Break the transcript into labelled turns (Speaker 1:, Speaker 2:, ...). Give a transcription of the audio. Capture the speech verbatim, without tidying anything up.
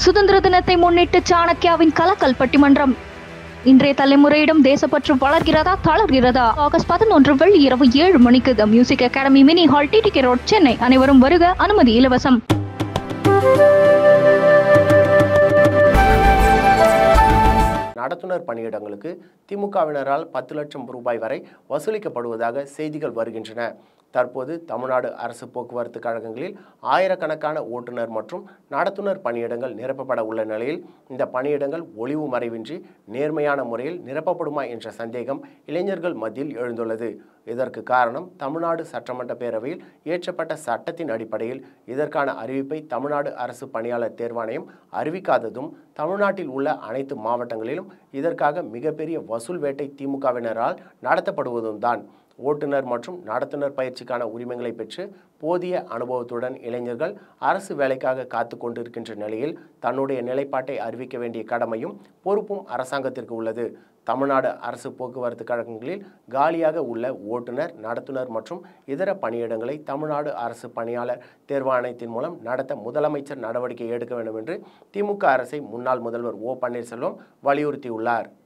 Speaker 1: சுதந்திர தினத்தை முன்னிட்டு சாணக்கியாவின் கலக்கல் பட்டிமன்றம். இன்றைய தலைமுறையிடம் தேசப்பற்று வளர்கிறதா தளர்கிறதா? ஆகஸ்ட் பதினொன்று வெள்ளி இரவு ஏழு மணிக்கு the music academy mini hall, TTK road, Chennai. அனைவரும் வருக, அனுமதி இலவசம்.
Speaker 2: நடத்துனர் பணியிடங்களுக்கு திமுகவினரால் பத்து லட்சம் ரூபாய் வரை வசூலிக்கப்படுவதாக செய்திகள் வருகின்றன. தற்போது தமிழ்நாடு அரசு போக்குவரத்து கழகங்களில் ஆயிரக்கணக்கான ஓட்டுநர் மற்றும் நடத்துனர் பணியிடங்கள் நிரப்பப்பட உள்ள நிலையில் இந்த பணியிடங்கள் ஒளிவு மறைவின்றி நேர்மையான முறையில் நிரப்பப்படுமா என்ற சந்தேகம் இளைஞர்கள் மத்தியில் எழுந்துள்ளது. இதற்கு காரணம், தமிழ்நாடு சட்டமன்ற பேரவையில் இயற்றப்பட்ட சட்டத்தின் அடிப்படையில் இதற்கான அறிவிப்பை தமிழ்நாடு அரசு பணியாளர் தேர்வாணையம் அறிவிக்காததும், தமிழ்நாட்டில் உள்ள அனைத்து மாவட்டங்களிலும் இதற்காக மிகப்பெரிய வசூல் வேட்டை திமுகவினரால் நடத்தப்படுவதும் தான். ஓட்டுநர் மற்றும் நடத்துனர் பயிற்சிக்கான உரிமங்களை பெற்று போதிய அனுபவத்துடன் இளைஞர்கள் அரசு வேலைக்காக காத்து கொண்டிருக்கின்ற நிலையில் தன்னுடைய நிலைப்பாட்டை அறிவிக்க வேண்டிய கடமையும் பொறுப்பும் அரசாங்கத்திற்கு உள்ளது. தமிழ்நாடு அரசு போக்குவரத்து கழகங்களில் காலியாக உள்ள ஓட்டுநர், நடத்துனர் மற்றும் இதர பணியிடங்களை தமிழ்நாடு அரசு பணியாளர் தேர்வாணையத்தின் மூலம் நடத்த முதலமைச்சர் நடவடிக்கை எடுக்க வேண்டும் என்று திமுக அரசை முன்னாள் முதல்வர் ஓ பன்னீர்செல்வம் வலியுறுத்தியுள்ளார்.